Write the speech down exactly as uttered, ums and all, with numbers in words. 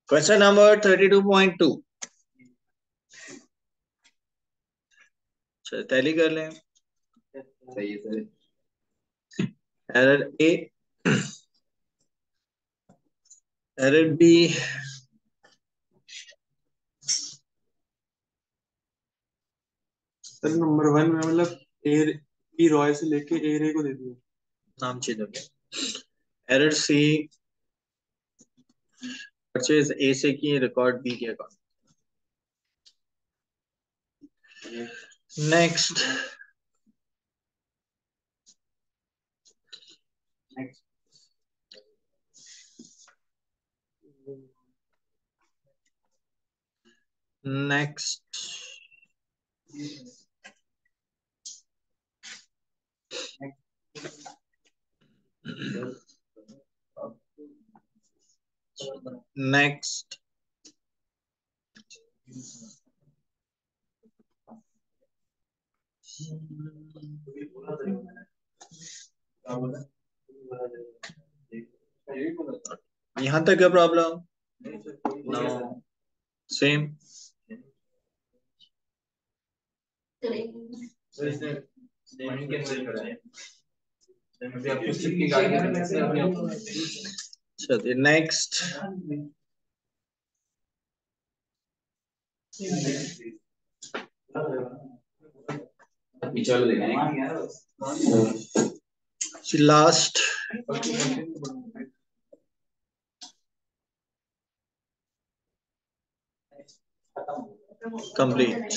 Question number thirty-two point two. चलो tally कर लें. सही है sir. Error A, error B, sir number one में मतलब ए बी रॉय से लेके ए रे को दे दिया. नाम चेंज हो गया. Error C, परचेज A से की, रिकॉर्ड B के अकाउंट. नेक्स्ट. नेक्स्ट. नेक्स्ट. यहां तक क्या प्रॉब्लम? नो. सेम. चलिए नेक्स्ट. लास्ट. कंप्लीट.